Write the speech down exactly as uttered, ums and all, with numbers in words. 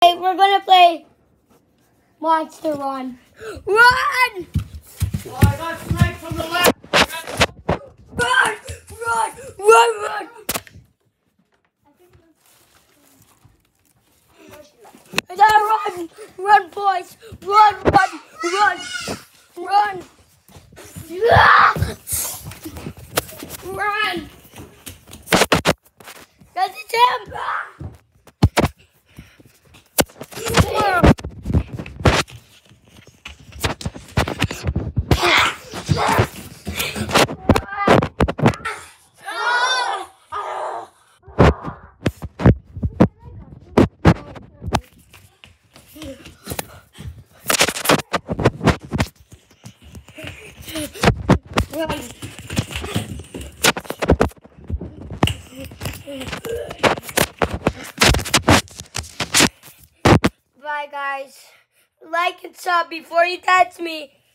We're gonna play Monster Run. Run! Oh, I got sniped from the left. Run! Run! Run! Run! Now run! Run, boys! Run! Run! Run! Run! Run! That's it's him! Run. Bye guys. Like and sub before you touch me.